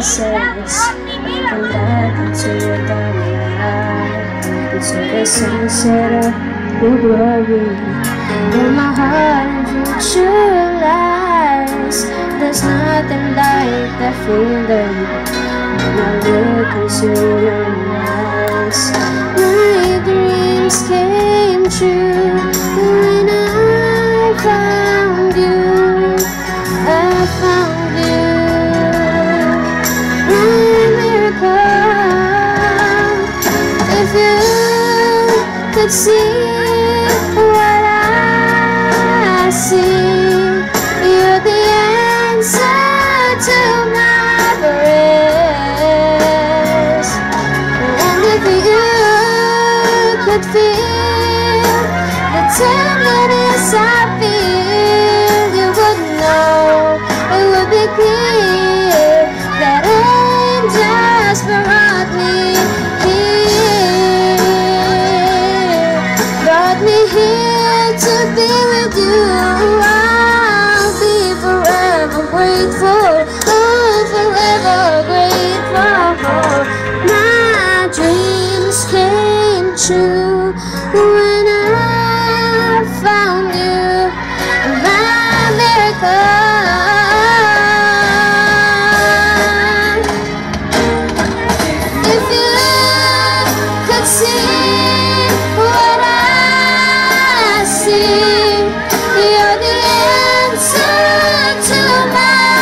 pieces and back into the light, into the sunset of your glory. Where my heart visualize, there's nothing like that feeling when I look into your eyes. My dreams came true when I found you. I found you, my miracle. If you could see what I see, you're the answer to my prayers. And if you could feel the tenderness I feel, you would know, it would be clear that angels brought me here to be with you. I'll be forever grateful, oh, forever grateful. My dreams came true when I found you, my miracle. If you could see what I see, you're the answer to my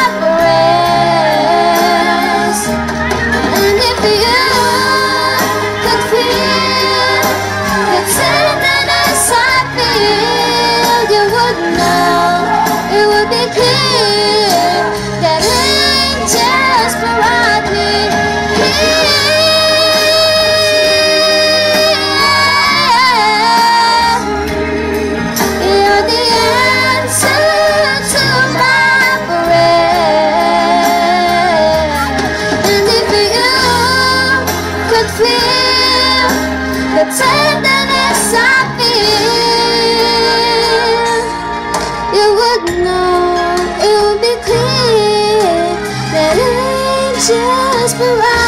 prayers. And if you could feel the tenderness I feel, you would know, it would be clear that angels brought me here. You're the answer to my prayer. And if you could feel the tenderness I feel, you would know, it would be clear that angels provide.